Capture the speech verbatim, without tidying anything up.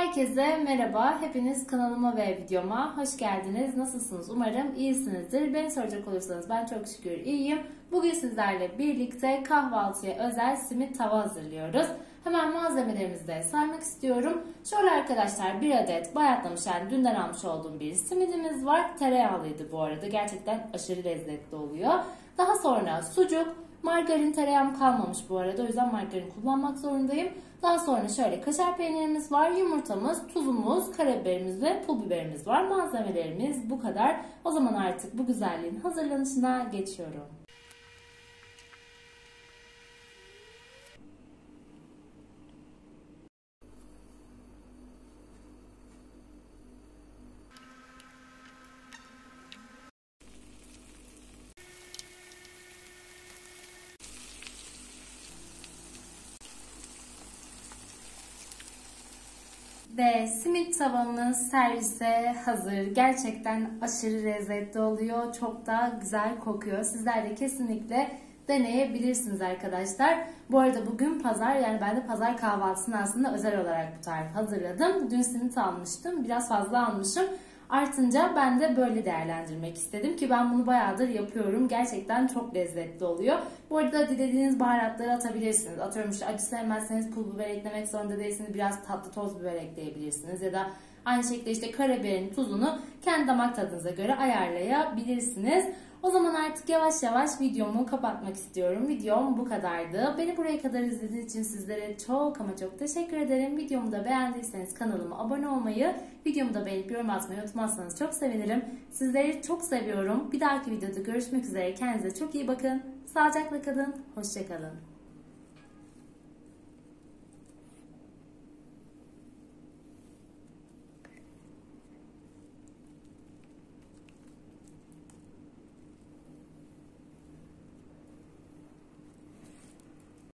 Herkese merhaba. Hepiniz kanalıma ve videoma hoş geldiniz. Nasılsınız? Umarım iyisinizdir. Beni soracak olursanız ben çok şükür iyiyim. Bugün sizlerle birlikte kahvaltıya özel simit tava hazırlıyoruz. Hemen malzemelerimizi de saymak istiyorum. Şöyle arkadaşlar, bir adet bayatlamış, yani dünden almış olduğum bir simidimiz var. Tereyağlıydı bu arada. Gerçekten aşırı lezzetli oluyor. Daha sonra sucuk. Margarin, tereyağım kalmamış bu arada. O yüzden margarin kullanmak zorundayım. Daha sonra şöyle kaşar peynirimiz var. Yumurtamız, tuzumuz, karabiberimiz ve pul biberimiz var. Malzemelerimiz bu kadar. O zaman artık bu güzelliğin hazırlanışına geçiyorum. Ve simit tavamız servise hazır. Gerçekten aşırı lezzetli oluyor. Çok da güzel kokuyor. Sizler de kesinlikle deneyebilirsiniz arkadaşlar. Bu arada bugün pazar, yani ben de pazar kahvaltısını aslında özel olarak bu tarifi hazırladım. Dün simit almıştım. Biraz fazla almışım. Artınca ben de böyle değerlendirmek istedim ki ben bunu bayağıdır yapıyorum. Gerçekten çok lezzetli oluyor. Bu arada dilediğiniz baharatları atabilirsiniz. Atıyorum işte acı sevmezseniz pul biber eklemek zorunda değilsiniz. Biraz tatlı toz biber ekleyebilirsiniz. Ya da aynı şekilde işte karabiberin tuzunu kendi damak tadınıza göre ayarlayabilirsiniz. O zaman artık yavaş yavaş videomu kapatmak istiyorum. Videom bu kadardı. Beni buraya kadar izlediğiniz için sizlere çok ama çok teşekkür ederim. Videomu da beğendiyseniz kanalıma abone olmayı, videomu da beğenip yorum atmayı unutmazsanız çok sevinirim. Sizleri çok seviyorum. Bir dahaki videoda görüşmek üzere. Kendinize çok iyi bakın. Sağlıcakla kalın. Hoşça kalın.